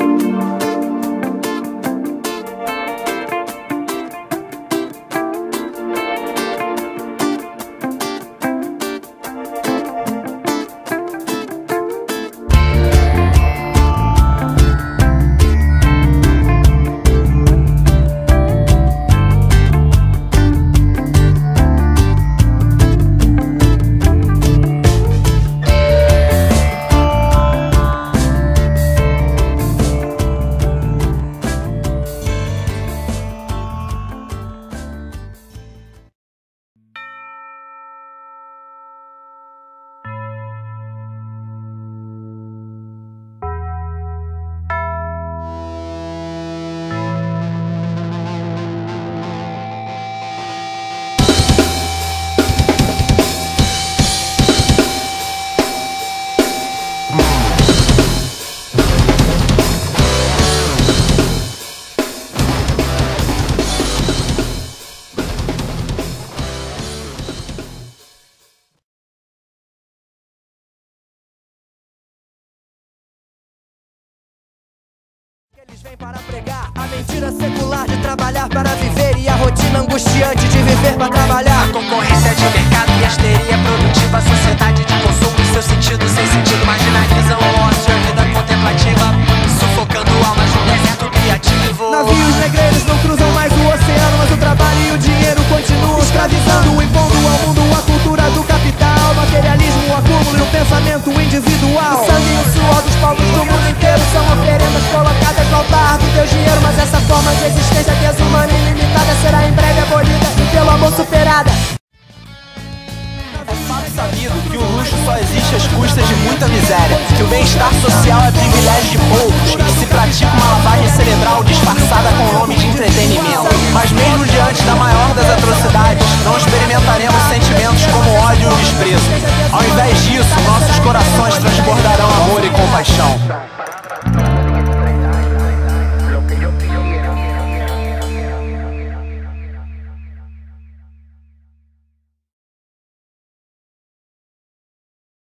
Eles vêm para pregar a mentira secular de trabalhar para viver e a rotina angustiante de viver para trabalhar. A concorrência de mercado e a histeria produtiva, a sociedade de consumo e seu sentido sem sentido marginalizam o ócio e a vida contemplativa, sufocando almas no deserto criativo. Navios negreiros não cruzam mais o oceano, mas o trabalho e o dinheiro continuam escravizando, impondo ao mundo a cultura do capital, materialismo, o acúmulo e o pensamento individual. O sangue e o suor dos povos do mundo inteiro são oferendas colocadas no altar do teu dinheiro, mas essa forma de existência desumana e ilimitada será em breve abolida e pelo amor superada. É fato sabido que o luxo só existe às custas de muita miséria.